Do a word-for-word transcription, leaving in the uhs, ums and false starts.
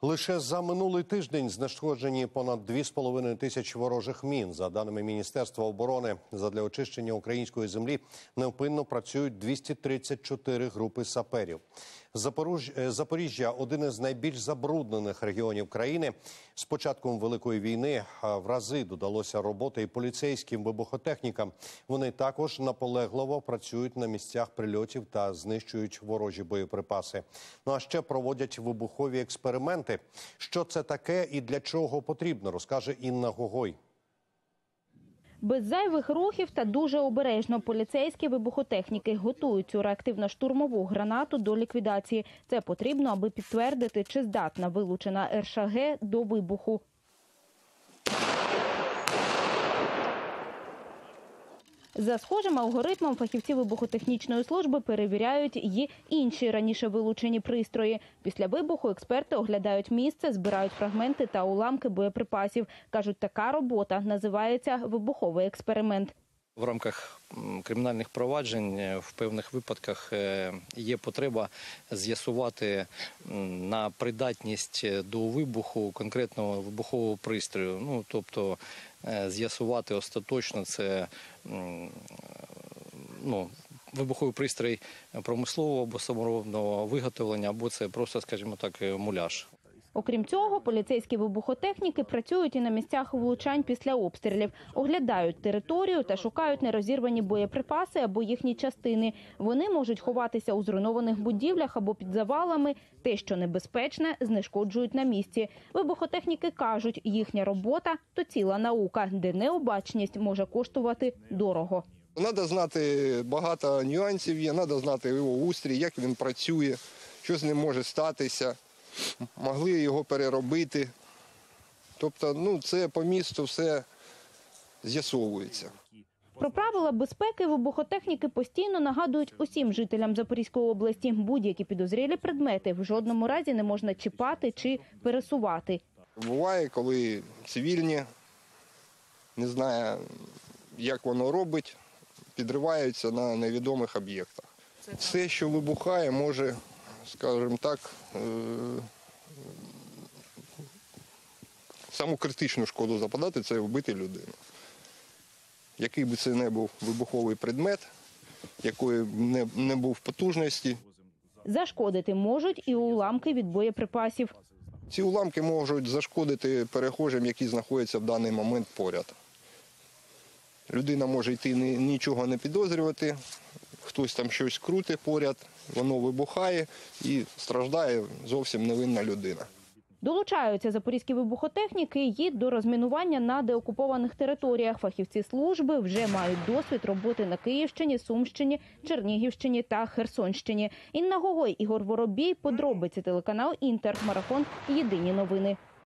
Лише за минулий тиждень знешкоджені понад дві з половиною тисячі ворожих мін. За даними Міністерства оборони, задля очищення української землі невпинно працюють двісті тридцять чотири групи саперів. Запоріжжя – один із найбільш забруднених регіонів країни. З початком Великої війни в рази додалося роботи і поліцейським вибухотехнікам. Вони також наполегливо працюють на місцях прильотів та знищують ворожі боєприпаси. Ну а ще проводять вибухові експерименти. Що це таке і для чого потрібно, розкаже Інна Гогой. Без зайвих рухів та дуже обережно поліцейські вибухотехніки готують цю реактивно-штурмову гранату до ліквідації. Це потрібно, аби підтвердити, чи здатна вилучена ер ше ге до вибуху. За схожим алгоритмом фахівці вибухотехнічної служби перевіряють і інші раніше вилучені пристрої. Після вибуху експерти оглядають місце, збирають фрагменти та уламки боєприпасів. Кажуть, така робота називається вибуховий експеримент. В рамках кримінальних проваджень в певних випадках є потреба з'ясувати на придатність до вибуху конкретного вибухового пристрою. Ну, тобто з'ясувати остаточно це ну, вибуховий пристрій промислового або саморобного виготовлення, або це просто, скажімо так, муляж. Окрім цього, поліцейські вибухотехніки працюють і на місцях влучань після обстрілів. Оглядають територію та шукають нерозірвані боєприпаси або їхні частини. Вони можуть ховатися у зруйнованих будівлях або під завалами. Те, що небезпечне, знешкоджують на місці. Вибухотехніки кажуть, їхня робота – то ціла наука, де необачність може коштувати дорого. Треба знати багато нюансів, є, треба знати його устрій, як він працює, що з ним може статися. Могли його переробити. Тобто, ну, це по місту все з'ясовується. Про правила безпеки вибухотехніки постійно нагадують усім жителям Запорізької області. Будь-які підозрілі предмети в жодному разі не можна чіпати чи пересувати. Буває, коли цивільні, не знаю, як воно робить, підриваються на невідомих об'єктах. Все, що вибухає, може, скажімо так, саму критичну шкоду западати – це вбити людину. Який би це не був вибуховий предмет, якої б не, не був потужності. Зашкодити можуть і уламки від боєприпасів. Ці уламки можуть зашкодити перехожим, які знаходяться в даний момент поряд. Людина може йти нічого не підозрювати, хтось там щось крутить поряд, воно вибухає і страждає зовсім невинна людина. Долучаються запорізькі вибухотехніки і до розмінування на деокупованих територіях. Фахівці служби вже мають досвід роботи на Київщині, Сумщині, Чернігівщині та Херсонщині. Інна Гогой, Ігор Воробій, подробиці, телеканал Інтер, марафон «Єдині новини».